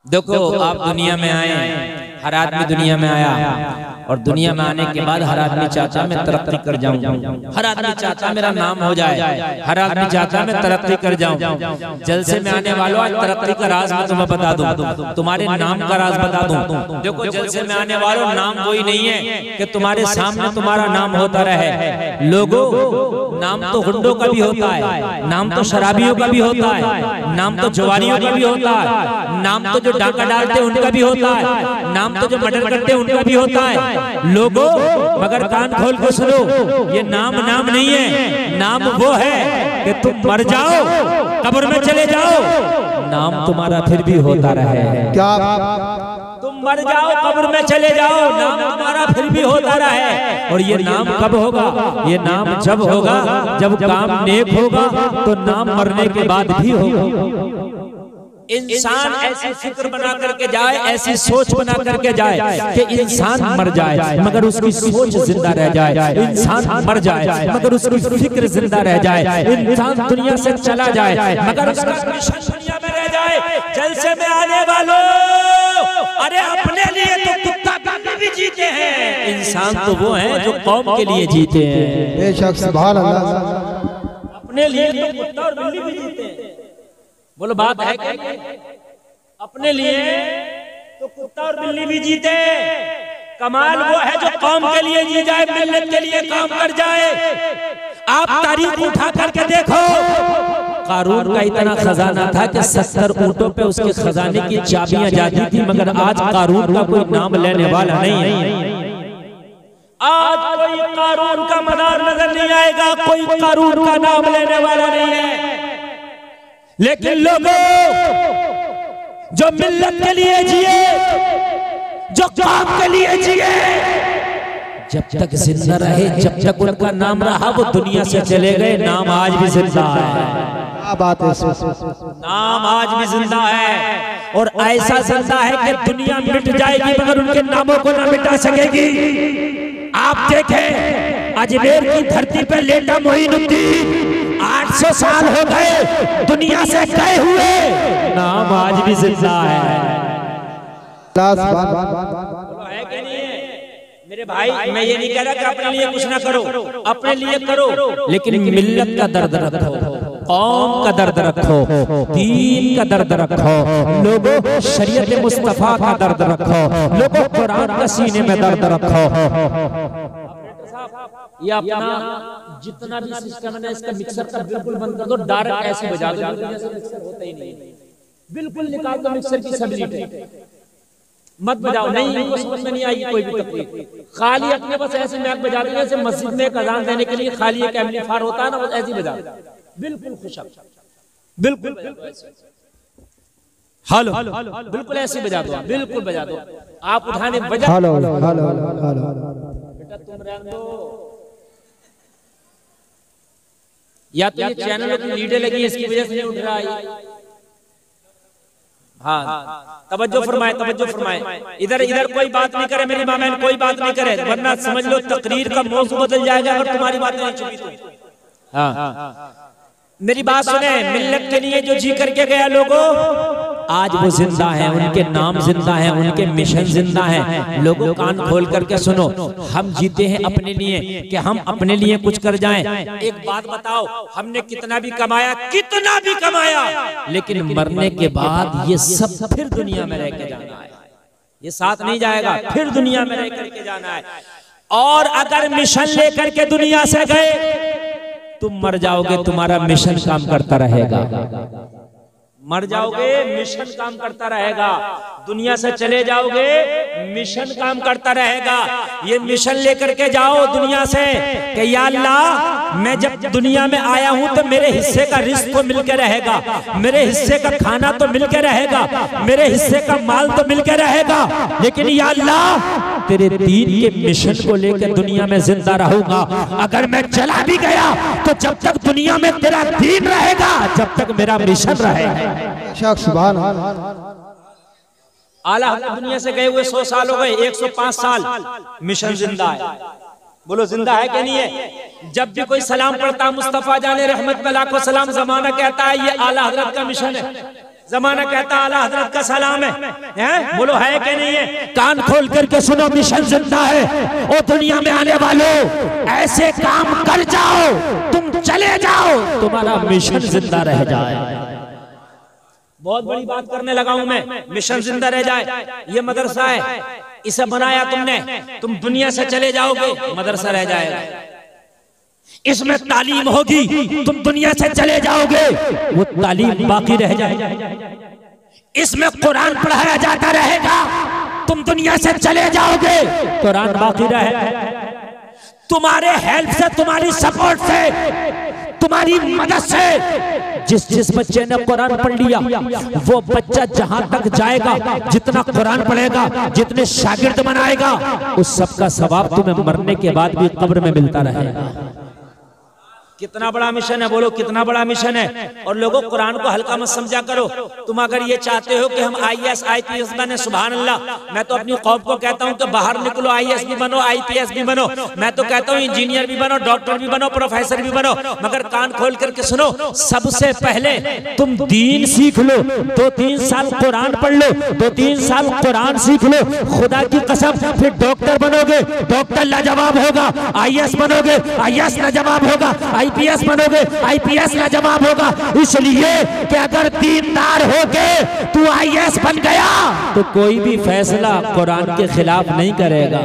देखो आप दुनिया में आए, हर आदमी दुनिया में आया और दुनिया में आने के बाद हर आदमी चाहता मैं तरक्की कर जाऊं, हर आदमी चाहता मेरा नाम हो जाए, हर आदमी चाहता मैं तरक्की कर जाऊं। जलसे में आने वालों आज तरक्की का राज मैं तुम्हें बता दूं, तुम्हारे नाम का राज बता दूं। देखो जलसे में आने वालों नाम कोई नहीं है कि तुम्हारे सामने तुम्हारा नाम होता रहे। लोगों नाम तो गुंडों का भी होता है, नाम तो शराबियों का भी होता है, नाम तो जवारियों का भी होता है, नाम तो जो डाका डालते उनका भी होता है, नाम तो जो मर्डर करते उनका भी होता है। लोगों मगर कान खोल के सुनो, ये नाम नाम नहीं है, नाम वो है कि तुम मर जाओ कब्र में चले जाओ, नाम तुम्हारा फिर भी होता रहे। क्या तुम मर जाओ कब्र में चले जाओ, नाम तुम्हारा फिर भी होता रहे। और ये नाम कब होगा? ये नाम जब होगा जब काम नेक होगा, तो नाम मरने के बाद भी होगा। इंसान ऐसी फिक्र बना करके जाए, ऐसी सोच बना करके जाए कि इंसान मर जाए मगर उसकी सोच जिंदा रह जाए, इंसान मर जाए मगर उसकी फिक्र जिंदा रह जाए, इंसान दुनिया से चला जाए मगर उसका मिशन दुनिया में रह जाए। जलसे में आने वालों, अरे अपने लिए तो कुत्ता बिल्ली भी जीते हैं, इंसान तो वो है जो कौम के लिए जीते हैं। बेशक सुभान अल्लाह। अपने लिए तो कुत्ता और बिल्ली भी जीते हैं। बोलो बात है क्या? अपने लिए तो कुत्ता और बिल्ली भी जीते। कमाल वो है जो कौम के लिए जी जाए, मिल्लत के लिए काम कर जाए। आप तारीख उठा करके देखो, कारून का इतना खजाना था कि 70 ऊंटों पे उसके खजाने की चाबियां जाती थी, मगर आज कारून का कोई नाम लेने वाला नहीं है। आज कोई कारून का मदार नजर नहीं आएगा, कोई कारून का नाम लेने वाला नहीं है। लेकिन लोगों जो मिल्लत के लिए जिए, जो काम के लिए जिए, जब तक जिंदा रहे, जब तक उनका नाम रहा, वो दुनिया से चले गए, नाम आज भी जिंदा है। बात है, नाम आज भी जिंदा है और ऐसा जिंदा है कि दुनिया मिट जाएगी मगर उनके नामों को ना मिटा सकेगी। आप देखें अजमेर की धरती पर लेटा मोइनुद्दीन 800 साल हो गए दुनिया से गए हुए, नाम आज भी जिंदा है। है कि नहीं है? मेरे भाई मैं ये नहीं कह रहा कि अपने लिए कुछ ना करो, अपने लिए करो, लेकिन मिल्लत का दर्द रखो, कौम का दर्द रखो, दीन का दर्द रखो, लोगों शरीयत मुस्तफा का दर्द रखो, लोगों कुरान का सीने में दर्द रखो। ये अपना जितना भी सिस्टम है इसका मिक्सर का बिल्कुल बंद कर दो, डायरेक्ट ऐसे बजा दो जैसे मिक्सर होता ही नहीं, बिल्कुल निकाल दो मिक्सर की सब लीटर, मत बजाओ। नहीं इनको समझ में नहीं आएगी कोई भी तकलीफ, खाली अपने बस ऐसे मैक बजा दो जैसे मस्जिद में एक अजान देने के लिए खाली एक एम्पलीफायर होता है ना, बस ऐसे ही बजा दो, बिल्कुल खुशब, बिल्कुल हेलो बिल्कुल ऐसे बजा दो, बिल्कुल बजा दो। आप उठाने बजा बेटा तुम रहने दो, या तो ये चैनलों की लीडें लगी इसकी वजह से नहीं उठ रहा है। हाँ तवज्जो फरमाए, तवज्जो फरमाए, इधर इधर कोई बात नहीं करे, मेरी मामैन कोई बात नहीं करे, वरना समझ लो तकरीर का मौजू बदल जाएगा अगर तुम्हारी बात नहीं चुकी तो। हाँ मेरी बात सुने, मिल्लत के लिए जो जी करके गया लोगों, आज वो जिंदा है, उनके नाम जिंदा है, उनके मिशन जिंदा है। लोगों कान खोल करके सुनो, हम जीते हैं अपने लिए कि हम अपने लिए कुछ कर जाएं। एक बात बताओ, हमने कितना भी कमाया, कितना भी कमाया, लेकिन मरने के बाद ये सब फिर दुनिया में रह के जाना है, ये साथ नहीं जाएगा, फिर दुनिया में रह करके जाना है। और अगर मिशन लेकर के दुनिया से गए तुम मर जाओगे, तुम्हारा मिशन काम करता रहेगा, मर जाओगे मिशन काम करता रहेगा, दुनिया से चले जाओगे मिशन काम करता रहेगा। ये मिशन लेकर के जाओ दुनिया से कि या अल्लाह मैं जब दुनिया में आया हूं तो मेरे हिस्से का रिस्क तो मिलके रहेगा, मेरे हिस्से का खाना तो मिलके रहेगा, मेरे हिस्से का माल तो मिलके रहेगा, लेकिन या अल्लाह तेरे दीन के मिशन को लेकर दुनिया में जिंदा रहूंगा। अगर मैं चला भी गया तो जब तक दुनिया में तेरा दीन रहेगा, जब तक मेरा मिशन रहेगा। आला हज़रत दुनिया से गए हुए 100 साल हो गए, 105 साल, मिशन जिंदा है। बोलो जिंदा है कि नहीं है? जब भी कोई सलाम पढ़ता मुस्तफा जाने रहमत पे लाखों सलाम, जमाना कहता है ये आला हजरत का मिशन है। जमाना कहता आला हजरत का सलाम है? बोलो है कि नहीं है? कान खोल करके सुनो, मिशन जिंदा है। और दुनिया में आने वालों, ऐसे काम कर जाओ, तुम चले जाओ, तुम्हारा मिशन जिंदा रह जाए। बहुत बड़ी बात करने लगा हूं मैं, मिशन जिंदा रह जाए। ये मदरसा है, इसे बनाया तुमने, तुम दुनिया से चले जाओगे, मदरसा रह जाएगा। इसमें तालीम होगी, तुम दुनिया से चले जाओगे, वो तालीम बाकी रह जाएगी। इसमें कुरान पढ़ाया जाता रहेगा, तुम दुनिया से चले जाओगे, कुरान बाकी रहेगा। तुम्हारे हेल्प से, तुम्हारी सपोर्ट से, तुम्हारी मदद से जिस बच्चे ने कुरान पढ़ लिया, वो बच्चा जहां तक जाएगा, जितना कुरान पढ़ेगा, जितने शागिर्द बनाएगा, उस सब का सवाब तुम्हें मरने के बाद भी कब्र में मिलता रहेगा। कितना बड़ा मिशन है, बोलो कितना बड़ा मिशन है। और लोगों, कुरान को हल्का मत समझा करो। तुम अगर ये चाहते हो कि हम IAS IPS बने, सुभान अल्लाह, मैं तो अपनी कौम को कहता हूं कि बाहर निकलो, IAS भी बनो, IPS भी बनो, मैं तो कहता हूं इंजीनियर भी बनो, डॉक्टर भी बनो, प्रोफेसर भी बनो, मगर कान खोल करके सुनो, सबसे पहले तुम दीन सीख लो। 2-3 साल कुरान पढ़ लो, 2-3 साल कुरान सीख लो, खुदा की कसम, फिर डॉक्टर बनोगे, डॉक्टर लाजवाब होगा। IAS बनोगे, IAS लाजवाब होगा। IPS बनोगे, IPS लाजवाब होगा। इसलिए कि अगर दीनदार होके तू IAS बन गया तो कोई भी फैसला कुरान के खिलाफ नहीं करेगा,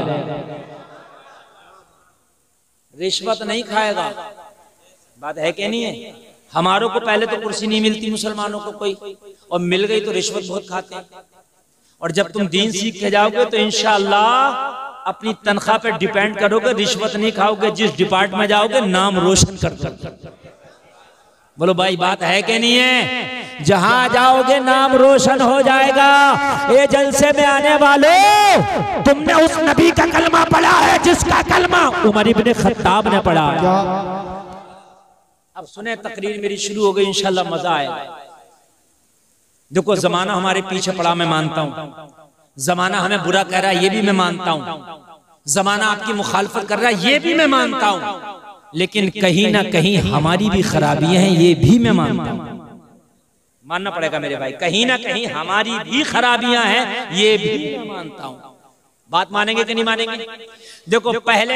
रिश्वत नहीं खाएगा। बात है कि नहीं है? हमारों को पहले तो कुर्सी नहीं मिलती, मुसलमानों को कोई, और मिल गई तो रिश्वत बहुत खाते हैं। और जब तुम दीन सीख के जाओगे तो इंशाअल्लाह अपनी तनख्वाह पे डिपेंड करोगे, रिश्वत नहीं खाओगे। जिस डिपार्ट में जाओगे नाम रोशन कर दो। बोलो भाई, बात है कि नहीं है? जहां जाओगे नाम रोशन हो जाएगा। ये जलसे में आने वालों, तुमने उस नबी का कलमा पढ़ा है जिसका कलमा उमर इब्ने खत्ताब ने पढ़ा है। अब सुने, तकरीर मेरी शुरू हो गई, इंशाल्लाह मजा आएगा। देखो, जमाना हमारे पीछे पड़ा, मैं मानता हूं। जमाना हमें बुरा कह रहा है, ये भी मैं मानता हूं। जमाना आपकी मुखालफत कर रहा है, ये भी मैं मानता हूं। लेकिन कहीं ना कहीं हमारी भी खराबियां हैं, ये भी मैं मानता हूं। मानना पड़ेगा मेरे भाई, कहीं ना कहीं हमारी भी खराबियां हैं, ये भी मैं मानता हूं। बात मानेंगे कि नहीं मानेंगे? देखो,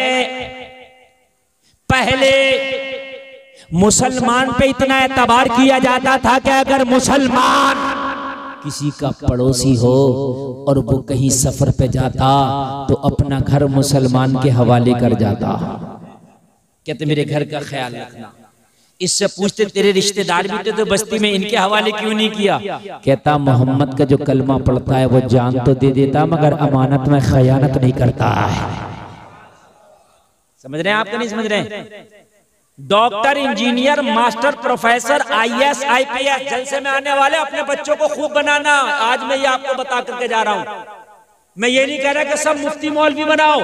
पहले मुसलमान पे इतना एतबार किया जाता था कि अगर मुसलमान किसी का पड़ोसी हो और वो कहीं सफर पे जाता तो अपना घर मुसलमान के हवाले कर जाता। कहते मेरे घर का ख्याल रखना। इससे पूछते तेरे रिश्तेदार भी थे तो बस्ती में, इनके हवाले क्यों नहीं किया? कहता मोहम्मद का जो कलमा पढ़ता है वो जान तो दे देता मगर अमानत में खयानत नहीं करता है। समझ रहे हैं? आपको नहीं समझ रहे हैं? Doctor, engineer, master, professor, IAS IPS जलसे में आने वाले अपने बच्चों को खूब बनाना। आज मैं ये आपको बता करके जा रहा हूं। मैं ये नहीं कह रहा कि सब मुफ्ती मौलवी बनाओ,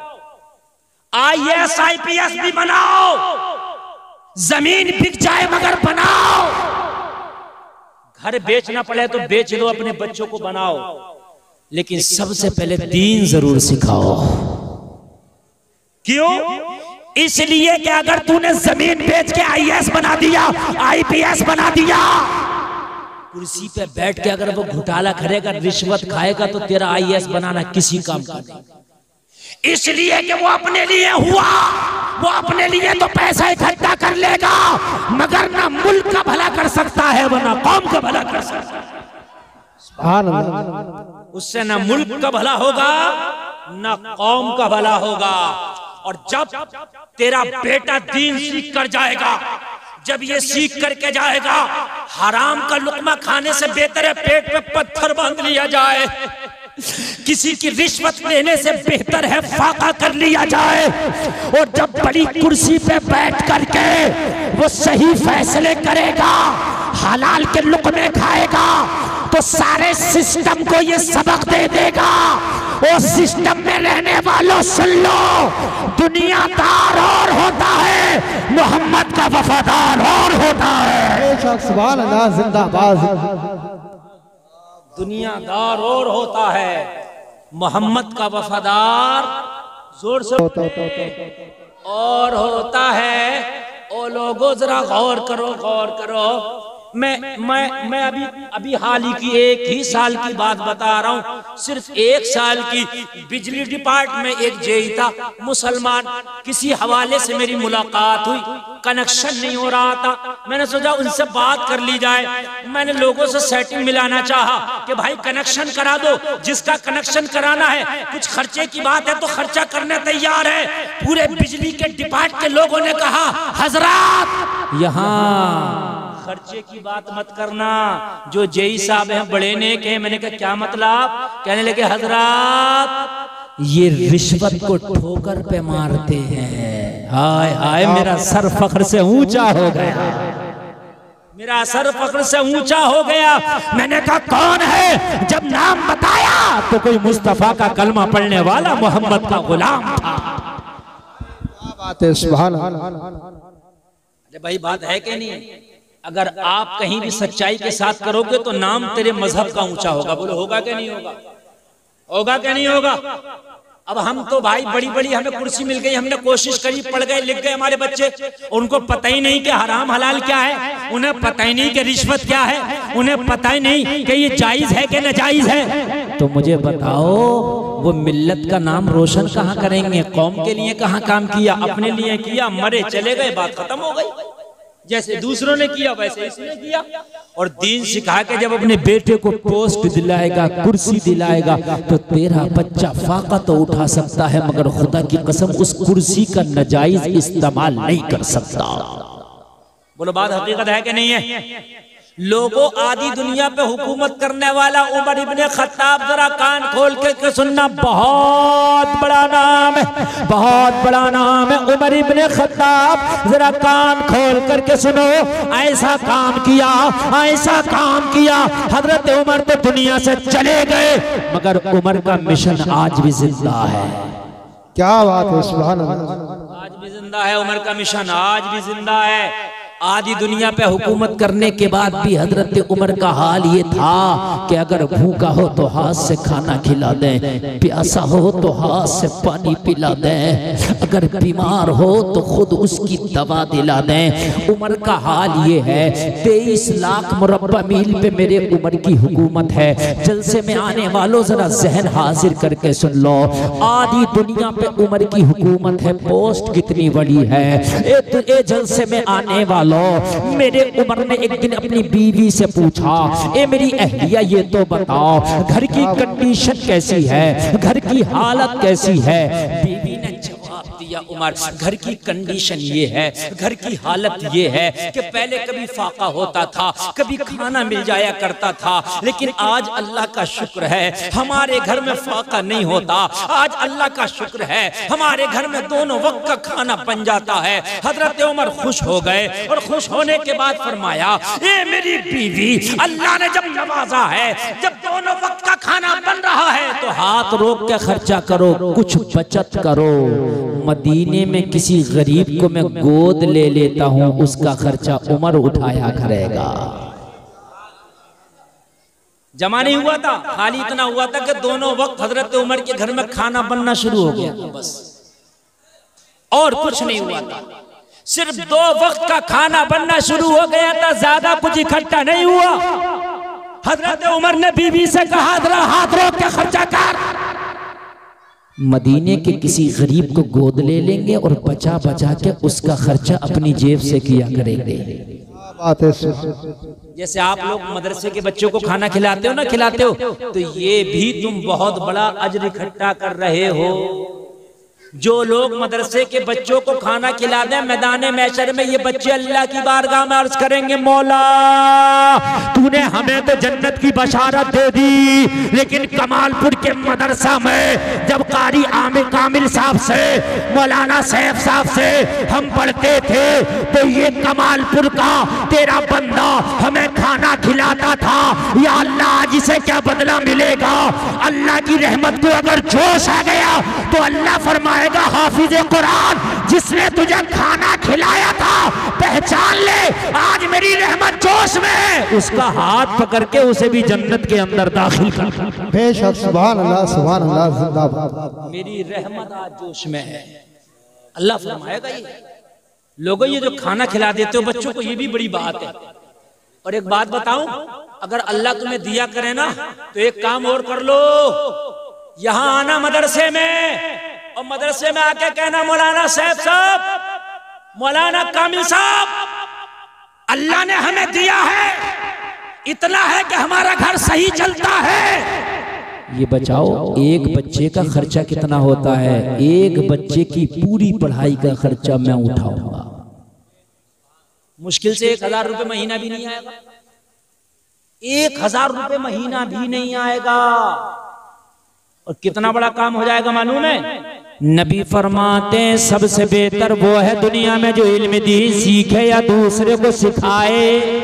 IAS IPS भी बनाओ, जमीन बिक जाए मगर बनाओ। घर बेचना पड़े तो बेच लो, अपने बच्चों को बनाओ, लेकिन सबसे पहले दीन जरूर सिखाओ। क्यों? इसलिए कि अगर तूने जमीन बेच के IAS बना दिया, IPS बना दिया, कुर्सी पे बैठ के अगर वो घोटाला करेगा, रिश्वत खाएगा, तो तेरा IAS बनाना किसी काम का नहीं। इसलिए कि वो अपने लिए हुआ, वो अपने लिए तो पैसा इकट्ठा कर लेगा मगर ना मुल्क का भला कर सकता है, वरना कौम का भला कर सकता है। उससे ना मुल्क का भला होगा ना कौम का भला होगा। और जब तेरा बेटा दीन सीख कर जाएगा, जब ये सीख करके जाएगा, हराम का लुकमा खाने से बेहतर है पेट पे पत्थर बांध लिया जाए, किसी की रिश्वत लेने से बेहतर है फाका कर लिया जाए। और जब बड़ी कुर्सी पे बैठ करके वो सही फैसले करेगा, हलाल के लुकमे खाएगा, तो सारे सिस्टम को ये सबक दे देगा। और सिस्टम में रहने वालों सुन लो, दुनियादार और होता है, मोहम्मद का वफादार और होता है। सुभान अल्लाह, जिंदाबाद। दुनियादार और होता है, मोहम्मद का वफादार जोर से और होता है। ओ लोगों जरा गौर करो, गौर करो। मैं अभी हाल ही की 1 ही साल की बात बता रहा हूँ, सिर्फ 1 साल की। बिजली डिपार्टमेंट में एक जेई था मुसलमान, किसी हवाले से मेरी मुलाकात हुई, कनेक्शन नहीं हो रहा था। मैंने सोचा उनसे बात कर ली जाए। मैंने लोगों से सेटिंग मिलाना चाहा कि भाई कनेक्शन करा दो, जिसका कनेक्शन कराना है, कुछ खर्चे की बात है तो खर्चा करने तैयार है। पूरे बिजली के डिपार्टमेंट के लोगों ने कहा हजरात यहाँ खर्चे की बात मत करना, जो जेई साहब हैं बड़े नेक हैं। मैंने कहा क्या मतलब? कहने लगे हजरात ये रिश्वत को ठोकर पे मारते हैं। हाय हाय मेरा सर फख्र से ऊंचा हो गया, मेरा सर फख्र से ऊंचा हो गया। मैंने कहा कौन है? जब नाम बताया तो कोई मुस्तफा का कलमा पढ़ने वाला मोहम्मद का गुलाम था। क्या बात है, सुभान अल्लाह। अरे भाई बात है कि नहीं? अगर आप कहीं भी सच्चाई के साथ करोगे तो नाम तेरे मजहब का ऊंचा होगा। बोलो होगा कि नहीं होगा? होगा कि नहीं होगा? अब हम तो भाई बड़ी बड़ी हमें कुर्सी मिल गई, हमने कोशिश करी, पढ़ गए, लिख गए हमारे बच्चे, उनको पता ही नहीं कि हराम हलाल क्या है, उन्हें पता ही नहीं कि रिश्वत क्या है, उन्हें पता ही नहीं कि ये जायज है कि नाजायज है। तो मुझे बताओ वो मिल्लत का नाम रोशन कहाँ करेंगे? कौम के लिए कहाँ काम किया? अपने लिए किया, मरे चले गए, बात खत्म हो गई। जैसे दूसरों ने किया वैसे इसने किया। और दीन सिखा के जब अपने बेटे को पोस्ट दिलाएगा, कुर्सी दिलाएगा, तो तेरा बच्चा फाका तो उठा सकता है मगर खुदा की कसम उस कुर्सी का नाजायज इस्तेमाल नहीं कर सकता। बोलो बात हकीकत है कि नहीं है? लोगों आदि दुनिया पे हुकूमत करने वाला उमर इब्ने खत्ताब, जरा कान खोल के सुनना, बहुत बड़ा नाम है, बहुत बड़ा नाम है उमर इब्ने खत्ताब। जरा कान खोल करके सुनो, ऐसा काम किया, ऐसा काम किया। हजरत उमर तो दुनिया से चले गए मगर उमर का मिशन आज भी जिंदा है। क्या बात है, सुभान अल्लाह। आज भी जिंदा है उमर का मिशन, आज भी जिंदा है। आधी दुनिया पे हुकूमत करने के बाद भी हजरत उमर का हाल ये था कि अगर भूखा हो तो हाथ से खाना खिला दें, प्यासा हो तो हाथ से पानी पिला दें, अगर बीमार हो तो खुद उसकी दवा दिला दें। उमर का हाल ये है। 23 लाख मुरब्बा मील पे मेरे उमर की हुकूमत है। जलसे में आने वालों जरा जहन हाजिर करके सुन लो, आधी दुनिया पे उमर की हुकूमत है। पोस्ट कितनी बड़ी है। ए जलसे में आने वालों, मेरे उमर ने एक दिन अपनी बीवी से पूछा, ए मेरी अहलिया ये तो बताओ घर की कंडीशन कैसी है, घर की हालत कैसी है? बीवी ने जवाब दिया, उमर घर की कंडीशन ये है, घर की हालत ये है कि पहले कभी फाका होता था, कभी खाना मिल जाया करता था, लेकिन आज अल्लाह का शुक्र है हमारे घर में फाका नहीं होता। आज अल्लाह का शुक्र है हमारे घर में दोनों वक्त का खाना बन जाता है। हजरत उमर खुश हो गए और खुश होने के बाद फरमाया, ए मेरी बीवी, अल्लाह ने जब नवाजा है, जब दोनों वक्त का खाना बन रहा है तो हाथ रोक के खर्चा करो, कुछ बचत करो। मदीने में किसी गरीब को मैं गोद ले लेता हूँ, उसका खर्चा उमर उठाया करेगा। जमा नहीं हुआ था, खाली इतना हुआ था कि दोनों वक्त हजरत उमर के घर में खाना बनना शुरू हो गया, बस और कुछ नहीं हुआ था। सिर्फ 2 वक्त का खाना बनना शुरू हो गया था, ज्यादा कुछ इकट्ठा नहीं हुआ। हजरत उमर ने बीवी से कहा, जरा हाथ रोक के खर्चा कर। मदीने के किसी गरीब को गोद ले लेंगे और बचा बचा के उसका खर्चा अपनी जेब से किया करेंगे। बात है। जैसे आप लोग मदरसे के बच्चों को खाना खिलाते हो ना, खिलाते हो, तो ये भी तुम बहुत बड़ा अजर इकट्ठा कर रहे हो। जो लोग मदरसे के बच्चों को खाना खिला दें, मैदान महशर में ये बच्चे अल्लाह की बारगाह में अर्ज करेंगे, मौला तूने हमें तो जन्नत की बशारत दे दी, लेकिन कमालपुर के मदरसा में जब कारी आमिर कामिल साहब से, मौलाना सैफ साहब से हम पढ़ते थे तो ये कमालपुर का तेरा बंदा हमें खाना खिलाता था। या अल्लाह आज इसे क्या बदला मिलेगा? अल्लाह की रहमत को अगर जोश आ गया तो अल्लाह फरमाए हाफिज कुरान, जिसने तुझे खाना खिलाया था पहचान ले, आज मेरी रहमत जोश में है, उसका हाथ पकड़ के उसे भी जन्नत के अंदर दाखिल कर। बेशक, सुभान अल्लाह, सुभान अल्लाह, जिंदाबाद। मेरी रहमत आज जोश में है, अल्लाह फरमाएगा। ये लोगों, ये जो खाना खिला देते हो बच्चों को, ये भी बड़ी बात है। और एक बात बताऊं, अगर अल्लाह तुम्हें दिया करे ना तो एक काम और कर लो, यहां आना मदरसे में और मदरसे में आके कहना मौलाना साहब, मौलाना कामिल साहब, अल्लाह ने हमें दिया है, इतना है कि हमारा घर सही चलता है। ये बचाओ, एक बच्चे का खर्चा कितना होता है? एक बच्चे की पूरी पढ़ाई का खर्चा मैं उठाऊंगा। मुश्किल से 1000 रुपए महीना भी नहीं आएगा, 1000 रुपए महीना भी नहीं आएगा। और कितना बड़ा काम हो जाएगा मालूम है? नबी फरमाते सबसे बेहतर वो है दुनिया में जो इल्म दीन सीखे या दूसरे को सिखाए।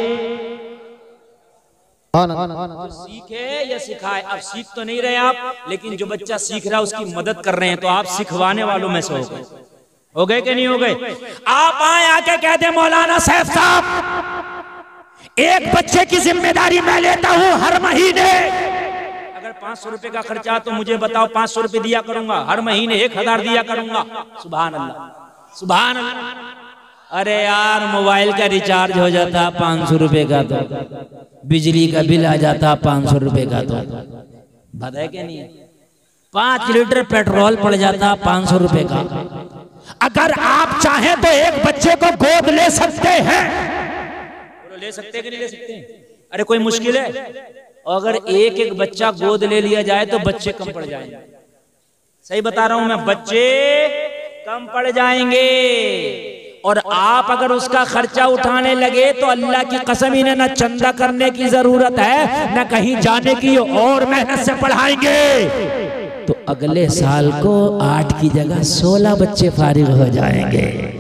सीखे या सिखाए, अब सीख तो नहीं रहे आप, लेकिन जो बच्चा सीख रहा है उसकी मदद कर रहे हैं, तो आप सिखवाने वालों में से हो गए कि नहीं हो गए? आप आए आके कह दे मौलाना साहब, एक बच्चे की जिम्मेदारी मैं लेता हूं हर महीने, अगर 500 रुपए का खर्चा तो मुझे बताओ, 500 रुपए दिया करूंगा, हर महीने 1000 दिया करूंगा। सुभान अल्लाह, सुभान अल्लाह। अरे यार, मोबाइल का रिचार्ज हो जाता 500 रुपए का, तो बिजली का बिल आ जाता 500 रुपए का, तो बात है कि नहीं है? 5 लीटर पेट्रोल पड़ जाता 500 रुपए का। अगर आप चाहें तो एक बच्चे को गोद ले सकते हैं, ले सकते कि नहीं ले सकते? अरे कोई मुश्किल है? अगर एक एक बच्चा गोद ले लिया जाए तो बच्चे कम पड़ जाएंगे। सही बता रहा हूं मैं, बच्चे कम पड़ जाएंगे। और आप अगर उसका खर्चा उठाने लगे तो अल्लाह की कसम, इन्हें ना चंदा करने की जरूरत है, ना कहीं जाने की, और मेहनत से पढ़ाएंगे तो अगले साल को 8 की जगह 16 बच्चे फारिग हो जाएंगे।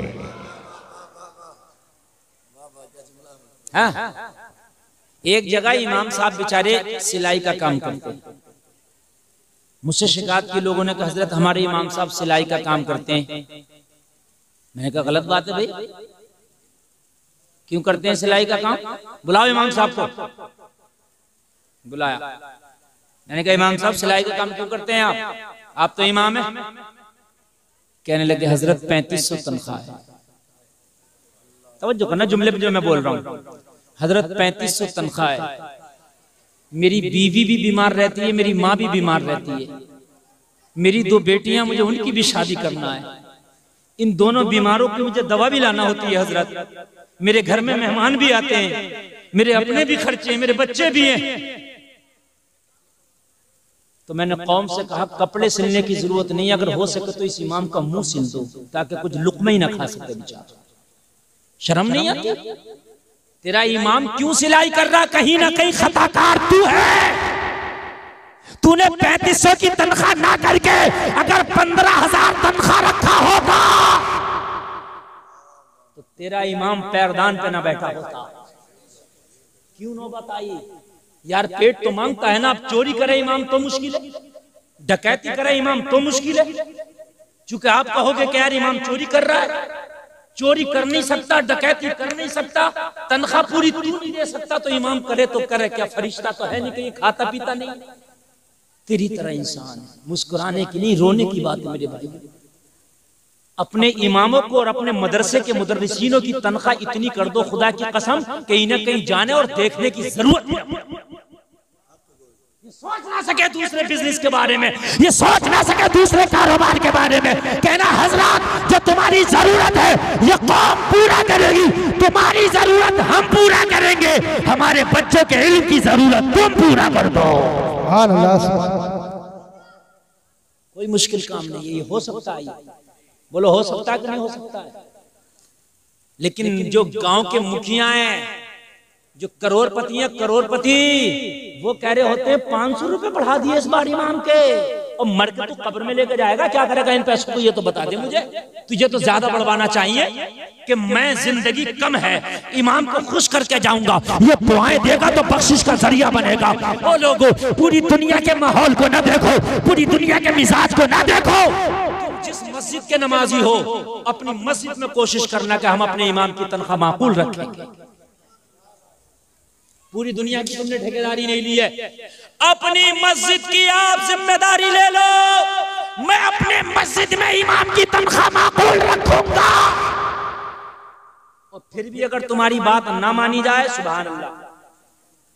हाँ? एक जगह इमाम साहब बेचारे सिलाई का काम करते हैं, मुझसे शिकायत की लोगों ने कहा हजरत हमारे इमाम साहब सिलाई का काम करते हैं। मैंने कहा गलत बात है भाई, क्यों करते हैं सिलाई का काम? बुलाओ इमाम साहब को। बुलाया, मैंने कहा इमाम साहब सिलाई का काम क्यों करते हैं आप तो इमाम हैं। कहने लगे हजरत 3500 तनख्वाह है। तवज्जो करना जुमले पे जो मैं बोल रहा हूँ। हजरत 3500 तनख्वाह है, मेरी बीवी भी बीमार रहती है, मेरी माँ भी बीमार रहती है, मेरी 2 बेटियां, मुझे उनकी भी शादी करना है, इन दोनों बीमारों की मुझे दवा भी लाना होती है हजरत, मेरे घर में मेहमान भी आते हैं, मेरे अपने भी खर्चे हैं, मेरे बच्चे भी हैं। तो मैंने कौम से कहा कपड़े सिलने की जरूरत नहीं, अगर हो सके तो इस इमाम का मुंह सिल दो ताकि कुछ लुकमा ही ना खा सके बेचारा। शर्म नहीं आती? तेरा इमाम क्यों सिलाई कर रहा? कहीं ना कहीं खताकार तू है। तूने 3500 की तनख्वाह ना करके अगर 15,000 तनख्वाह रखा होता तो तेरा इमाम पैरदान पे ना बैठा होता। क्यों नौबत आई? यार पेट तो मांगता है ना। आप चोरी करे इमाम तो मुश्किल है, डकैती करे इमाम तो मुश्किल है, चूंकि आप कहोगे कि यार इमाम चोरी कर रहा है, चोरी कर नहीं सकता, डकैती कर नहीं सकता, तनख्वाह पूरी तू नहीं दे सकता, तो इमाम करे तो करे क्या? फरिश्ता तो है नहीं, कहीं खाता पीता नहीं। तेरी तरह इंसान मुस्कुराने की नहीं, रोने की बात है मेरे भाई। अपने इमामों को और अपने मदरसे के मुदर्रिसीनों की तनख्वाह इतनी कर दो खुदा की कसम, कहीं ना कहीं जाने और देखने की जरूरत है। सोच ना सके दूसरे बिजनेस के बारे में, ये सोच ना सके दूसरे कारोबार के बारे में, कहना हजरत जो तुम्हारी जरूरत है ये कौम पूरा करेगी, तुम्हारी जरूरत हम पूरा करेंगे, हमारे बच्चों के इल्म की जरूरत तुम पूरा कर दो। कोई मुश्किल काम नहीं है, ये हो सकता है। बोलो हो सकता है कि नहीं हो सकता है? लेकिन जो गांव के मुखिया हैं, जो करोड़पति हैं, करोड़पति, वो कह रहे होते हैं 500 रुपए बढ़ा दिए इस बार इमाम के, और मर के तू कब्र में लेकर जाएगा, क्या करेगा इन पैसों को? ये तो बता दे मुझे। तुझे तो ज्यादा बढ़वाना चाहिए कि मैं जिंदगी कम है, इमाम को खुश करके जाऊंगा, ये दुआएं देगा तो बख्शिश का जरिया बनेगा। ओ लोगों, पूरी दुनिया के माहौल को ना देखो, पूरी दुनिया के मिजाज को ना देखो। जिस मस्जिद के नमाजी हो, अपनी मस्जिद में कोशिश करना कि हम अपने इमाम की तनख्वाह माकूल रखेंगे। पूरी दुनिया की तुमने ठेकेदारी नहीं ली है, अपनी मस्जिद की आप जिम्मेदारी ले लो। मैं अपने मस्जिद में इमाम की तनख्वाह माकूल रखूंगा, और फिर भी अगर तुम्हारी बात ना मानी जाए, सुभान अल्लाह,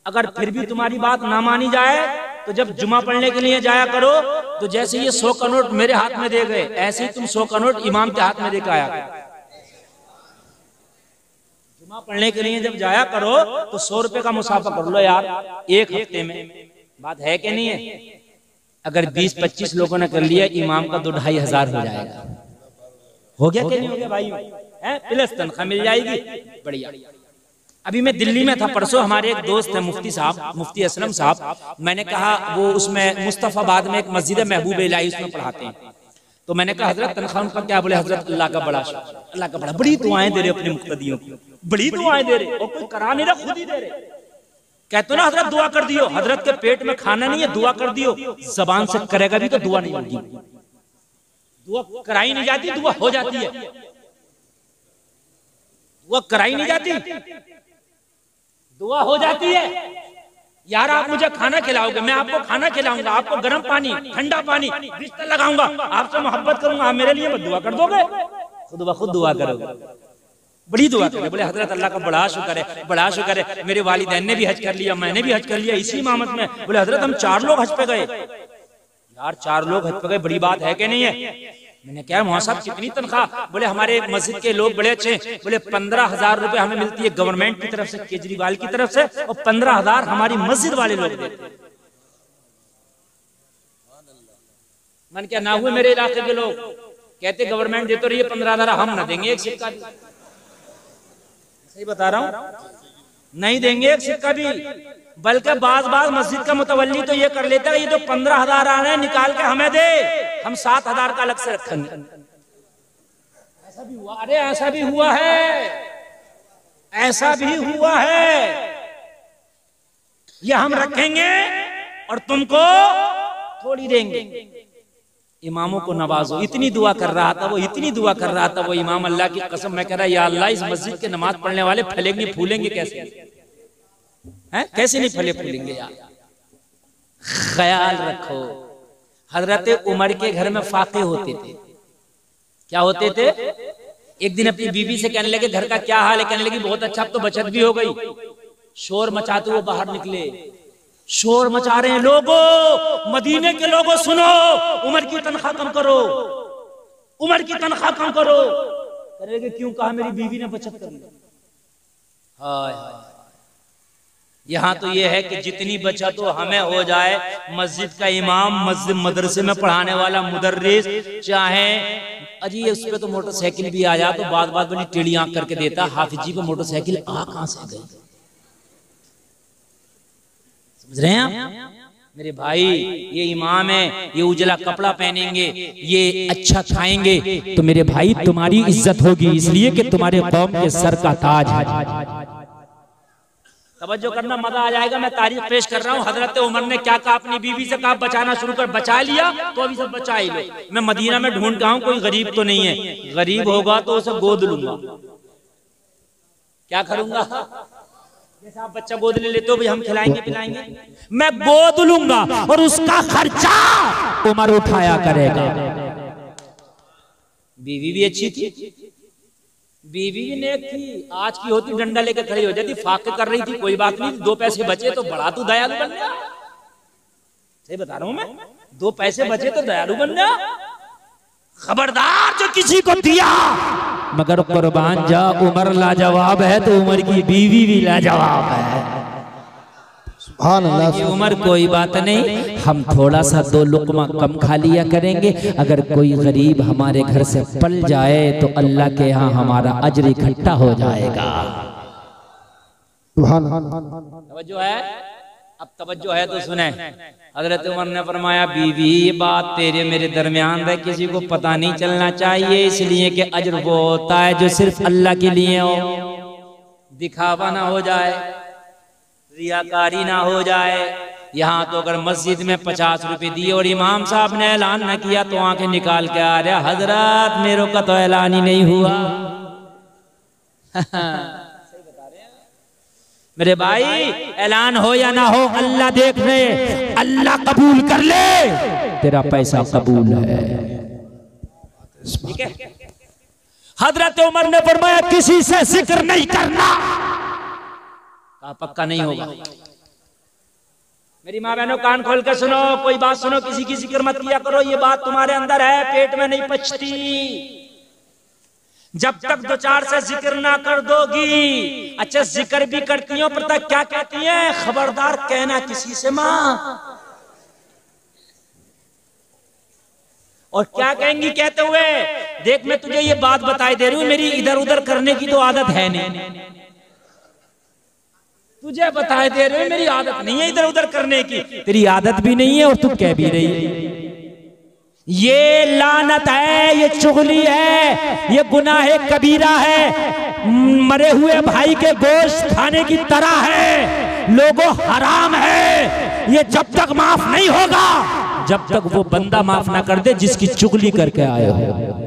अगर फिर भी तुम्हारी बात ना मानी जाए तो जब जुमा पढ़ने के लिए जाया करो तो जैसे ये 100 का नोट मेरे हाथ में दे गए, ऐसे ही तुम 100 का नोट इमाम के हाथ में देकर आया करो। जुमा पढ़ने के लिए जब जाया करो तो 100 रुपए का मुसाफा कर लो यार, एक हफ्ते में। बात है कि नहीं है? अगर 20-25 लोगों ने कर लिया, इमाम का 2-2,500 हो जाएगा। हो गया कि नहीं हो गया भाई? प्लस तनख्वाह मिल जाएगी, बढ़िया। अभी मैं दिल्ली में था परसों, हमारे एक दोस्त है मुफ्ती साहब, मुफ्ती असलम साहब। मैंने कहा वो उसमें मुस्तफाबाद में एक मस्जिद है महबूब इलाही, उसमें पढ़ाते हैं। तो मैंने कहा हजरत तनख्वाह उनका क्या? बोले हजरत अल्लाह का बड़ा शुक्र, अल्लाह का बड़ा, बड़ी दुआएं दे रहे अपने मुक्तदियों को, बड़ी दुआएं दे रहे, और कोई करा नहीं रहा, खुद ही दे रहे। कहते ना हजरत दुआ कर दियो, हजरत के पेट में खाना नहीं है, दुआ कर दियो। जबान से करेगा भी तो दुआ नहीं होगी, दुआ कराई नहीं जाती, दुआ हो जाती है। दुआ कराई नहीं जाती, दुआ हो जाती है। यार आप मुझे खाना खिलाओगे, मैं आपको खाना खिलाऊंगा, आपको गर्म पानी, ठंडा पानी, बिस्तर लगाऊंगा, आपसे मोहब्बत करूंगा, आप मेरे लिए दुआ कर दोगे? खुद ब खुद दुआ करोगे, बड़ी दुआ करे। बोले हजरत अल्लाह का बड़ा शुक्र है, बड़ा शुक्र है, मेरे वालिदैन ने भी हज कर लिया, मैंने भी हज कर लिया इसी इमामत में। बोले हजरत हम 4 लोग हज पे गए। यार 4 लोग हज पे गए, बड़ी बात है कि नहीं है? मैंने क्या मौलाना साहब कितनी तनख्वाह? बोले हमारे मस्जिद के लोग बड़े अच्छे। बोले 15,000 रुपए हमें मिलती है गवर्नमेंट की तरफ से, केजरीवाल की तरफ से, और 15,000 हमारी मस्जिद वाले लोग देते। मन क्या ना हुए मेरे इलाके के लोग कहते गवर्नमेंट दे तो रही है 15,000, हम ना देंगे एक सिक्का भी। सही बता रहा हूं, नहीं देंगे एक सिक्का भी। बल्कि बाज मस्जिद का मुतवल्ली तो ये कर लेता है, ये तो 15,000 आ रहे हैं, निकाल के हमें दे, हम 7,000 का अलग से रखेंगे। ऐसा भी हुआ, अरे ऐसा भी हुआ है, ऐसा भी हुआ है। ये हम रखेंगे और तुमको थोड़ी देंगे। इमामों को नवाजो। इतनी दुआ कर रहा था वो, इतनी दुआ कर रहा था वो इमाम, अल्लाह की कसम मैं कह रहा या अल्लाह इस मस्जिद के नमाज पढ़ने वाले फलेंगे फूलेंगे कैसे हैं? कैसे नहीं फले फूलेंगे यार। ख्याल रखो, हजरत उमर के घर में फाके होते थे। क्या होते थे? एक दिन अपनी बीवी से कहने लगे घर का क्या हाल है? कहने लगी बहुत अच्छा, अब तो बचत भी हो गई। शोर मचाते हुए बाहर निकले, शोर मचा रहे हैं लोगों, मदीने के लोगों सुनो, उमर की तनख्वाह कम करो, उमर की तनख्वाह कम करो। करेंगे क्यों? कहा मेरी बीवी ने बचत कर ली। हाय हाय, यहाँ तो ये है कि जितनी बचत हो हमें हो जाए। मस्जिद का इमाम, मस्जिद मदरसे में पढ़ाने वाला मुदर्रिस, चाहे अजी उस पे तो मोटरसाइकिल भी आ जाए तो बात बात बड़ी टेढ़ी आंख करके देता। हाफिज जी को मोटरसाइकिल आ कहां से गई? समझ रहे हैं आप मेरे भाई? ये इमाम है, ये उजला कपड़ा पहनेंगे, ये अच्छा खाएंगे तो मेरे भाई तुम्हारी इज्जत होगी, इसलिए कि तुम्हारे कौम के सर का ताज है। तवज्जो करना, मजा आ जाएगा। मैं तारीख पेश कर रहा हूँ। हजरत उमर ने क्या कहा? अपनी बीवी से कहा बचाना शुरू कर। बचा लिया तो अभी सब बचा ही लो। मैं मदीना में ढूंढ रहा हूँ, कोई गरीब तो नहीं है। गरीब होगा तो उसे गोद लूंगा। क्या करूंगा? जैसे आप बच्चा गोद ले लेते हो, भाई हम खिलाएंगे पिलाएंगे, मैं गोद लूंगा और उसका खर्चा उमर उठाया करेगा। बीवी भी अच्छी थी, बीवी भी नेक थी। आज की होती डंडा लेकर खड़ी हो जाती, फाके कर रही थी, कोई बात नहीं, 2 पैसे बचे तो बड़ा तू दयालु बन गया। सही बता रहा हूं मैं, 2 पैसे बचे तो दयालु बन गया। खबरदार जो किसी को दिया मगर कुर्बान जा, उमर लाजवाब है तो उमर की बीवी भी लाजवाब है। ये उमर कोई बात नहीं, हम थोड़ा सा 2 लुकमा कम खा लिया करेंगे। अगर कोई गरीब हमारे घर से पल जाए तो अल्लाह के यहाँ हमारा अजर इकट्ठा हो जाएगा। तवज्जो है? अब तवज्जो है तो सुने। हजरत उमर ने फरमाया बीवी ये बात तेरे मेरे दरमियान है, किसी को पता नहीं चलना चाहिए, इसलिए कि अजर वो होता है जो सिर्फ अल्लाह के लिए हो, दिखावा ना हो जाए, रियाकारी ना हो जाए। यहाँ तो अगर मस्जिद में 50 रुपए दिए और इमाम साहब ने ऐलान न किया तो आंखें निकाल के आ रहा हजरत मेरे का तो ऐलान ही नहीं हुआ। सही बता रहे हैं मेरे भाई, ऐलान हो या ना हो अल्लाह देख रहे, अल्लाह कबूल कर ले, तेरा पैसा कबूल है। ठीक है? हजरत उमर ने फरमाया किसी से जिक्र नहीं करना, पक्का नहीं होगा। मेरी माँ बहनों कान खोल कर सुनो, कोई बात सुनो, किसी की जिक्र मत किया करो, ये बात तुम्हारे अंदर है, पेट में नहीं पचती। जब तक दो चार से जिक्र ना कर दोगी। अच्छा जिक्र भी करती हो, पता क्या कहती है? खबरदार कहना किसी से माँ। और क्या कहेंगी कहते हुए? देख मैं तुझे ये बात बताई दे रही हूं, मेरी इधर उधर करने की तो आदत है नहीं, तुझे बताए दे रही हूं मेरी आदत नहीं है इधर उधर करने की, तेरी आदत भी नहीं है और तू कह भी रही है। ये लानत है, ये चुगली है, ये गुनाह कबीरा है, मरे हुए भाई के गोश्त खाने की तरह है, लोगों हराम है। ये जब तक माफ नहीं होगा, जब तक वो बंदा माफ ना कर दे जिसकी चुगली करके आए हो।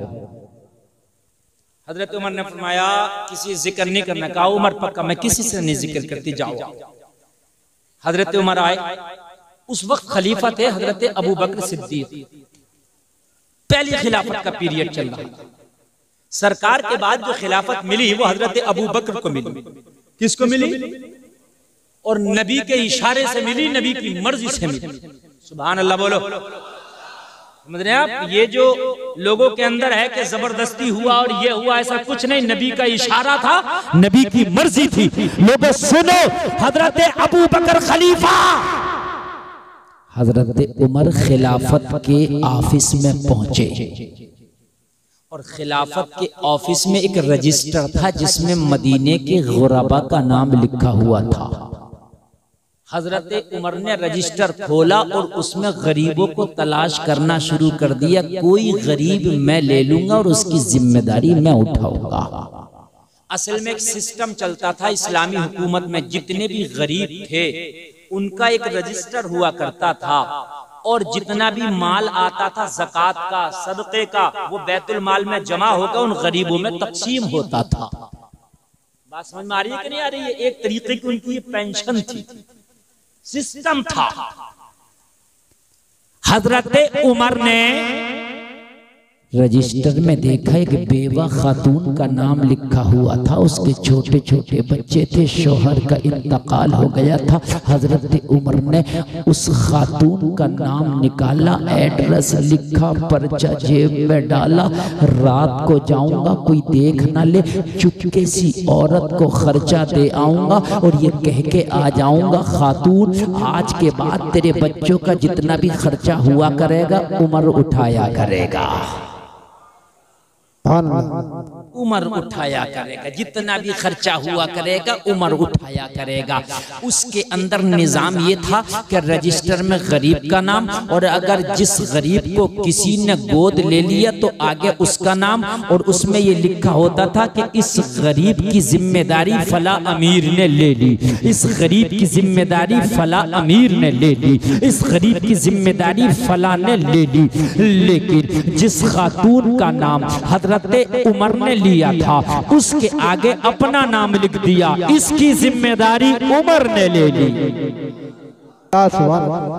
हजरत उमर ने फरमाया किसी जिक्र नहीं करना। कहा उमर पक्का मैं किसी से नहीं जिक्र करती, जाओ। हजरत उमर आए, उस वक्त खलीफा थे हजरत अबू बकर सिद्दीक, पहली खिलाफत का पीरियड चल रहा था। सरकार के बाद जो खिलाफत मिली वो हजरत अबू बकर को मिली। किसको मिली? और नबी के इशारे से मिली, नबी की मर्जी से मिली। सुभान अल्लाह बोलो। समझ रहे हैं आप? ये जो लोगों के अंदर है कि जबरदस्ती हुआ और ये हुआ, ऐसा कुछ नहीं, नबी का इशारा था, नबी की मर्जी थी। लोगों सुनो, हजरत अबू बकर खलीफा, हजरत उमर खिलाफत के ऑफिस में पहुंचे और खिलाफत के ऑफिस में एक रजिस्टर था जिसमें मदीने के गुरबा का नाम लिखा हुआ था। हजरत उमर ने रजिस्टर खोला और उसमें गरीबों को तलाश करना शुरू कर दिया। कोई गरीब मैं ले लूंगा और उसकी जिम्मेदारी मैं उठाऊंगा। असल में एक सिस्टम चलता था इस्लामी हुकूमत में, जितने भी गरीब थे उनका एक रजिस्टर हुआ करता था और जितना भी माल आता था ज़कात का, सदक़े का, वो बैतुल माल में जमा होकर उन गरीबों में तकसीम होता था। बात समझ में आ रही है कि नहीं आ रही है? एक तरीके की उनकी पेंशन थी, सिस्टम था। हजरत उमर ने रजिस्टर में देखा एक बेवा खातून का नाम लिखा हुआ था, उसके छोटे छोटे बच्चे थे, शोहर का इंतकाल हो गया था। हजरत उमर ने उस खातून का नाम निकाला, एड्रेस लिखा, पर्चा जेब में डाला, रात को जाऊंगा कोई देख ना ले, चुपके सी औरत को खर्चा दे आऊंगा और ये कह के आ जाऊंगा, खातून आज के बाद तेरे बच्चों का जितना भी खर्चा हुआ करेगा उमर उठाया करेगा। उमर उठाया करेगा, जितना भी खर्चा हुआ करेगा उमर उठाया करेगा। उसके अंदर निजाम ये था कि रजिस्टर में गरीब का नाम, और अगर जिस गरीब को किसी ने गोद ले लिया तो आगे उसका नाम, और उसमें ये लिखा होता था कि इस गरीब की जिम्मेदारी फला अमीर ने ले ली, इस गरीब की जिम्मेदारी फला अमीर ने ले ली, इस गरीब की जिम्मेदारी फला ने ले ली। लेकिन जिस खातून का नाम हजरत उमर ने लिया था उसके आगे अपना नाम लिख दिया, इसकी जिम्मेदारी उमर ने ले ली।